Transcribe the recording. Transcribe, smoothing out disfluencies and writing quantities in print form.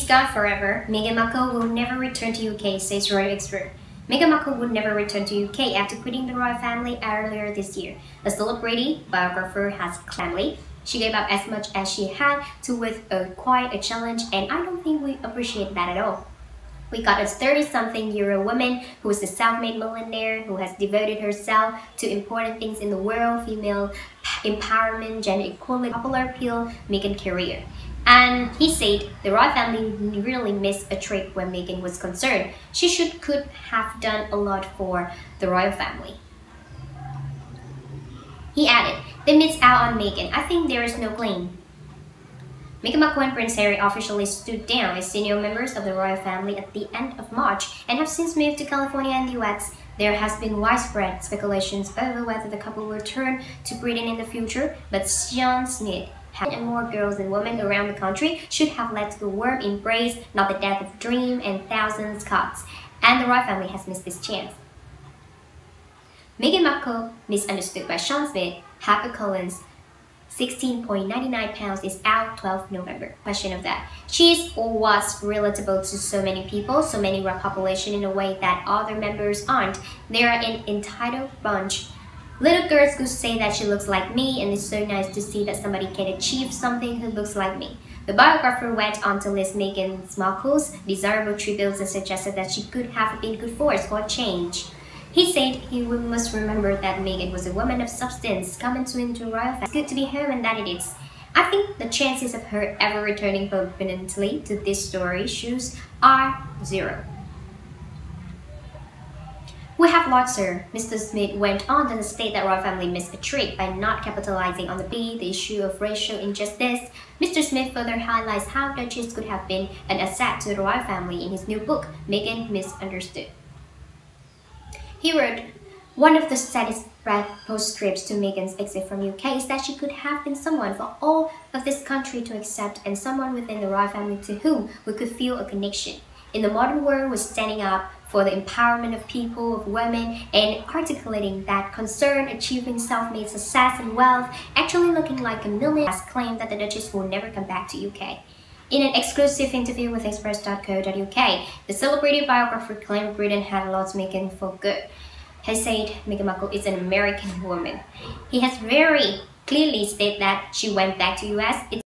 gone forever. Meghan Markle will never return to UK, says royal expert. Meghan Markle would never return to UK after quitting the royal family earlier this year. A celebrity biographer has claimed she gave up as much as she had to with quite a challenge, and I don't think we appreciate that at all. We got a 30-something-year-old woman who is a self-made millionaire who has devoted herself to important things in the world, female empowerment, gender equality, popular appeal, Meghan's career. And he said the royal family really missed a trick when Meghan was concerned. She could have done a lot for the royal family. He added, they missed out on Meghan. I think there is no blame. Meghan Markle and Prince Harry officially stood down as senior members of the royal family at the end of March and have since moved to California and the US. There has been widespread speculations over whether the couple will return to Britain in the future, but Sean Smith, and more girls and women around the country should have led to a warm embrace, not the death of a dream and thousands cuts. And the royal family has missed this chance. Meghan Markle, misunderstood by Sean Smith, HarperCollins, £16.99 is out 12 November. Question of that. She is or was relatable to so many people, so many royal population in a way that other members aren't. They are an entitled bunch. Little girls could say that she looks like me, and it's so nice to see that somebody can achieve something who looks like me. The biographer went on to list Meghan Markle's desirable tributes and suggested that she could have been good force for a change. He said we must remember that Meghan was a woman of substance coming into royal family. It's good to be home, and that it is. I think the chances of her ever returning permanently to this story shows are 0. We have lots, sir. Mr. Smith went on to state that royal family missed a trick by not capitalizing on the issue of racial injustice. Mr. Smith further highlights how Duchess could have been an asset to the royal family in his new book, Meghan Misunderstood. He wrote, one of the saddest postscripts to Meghan's exit from UK is that she could have been someone for all of this country to accept and someone within the royal family to whom we could feel a connection. In the modern world, we're standing up for the empowerment of people, of women, and articulating that concern, achieving self-made success and wealth, actually looking like a millionaire, has claimed that the Duchess will never come back to UK. In an exclusive interview with Express.co.uk, the celebrity biographer claimed Britain had lost Meghan for good. He said Meghan Markle is an American woman. He has very clearly stated that she went back to US.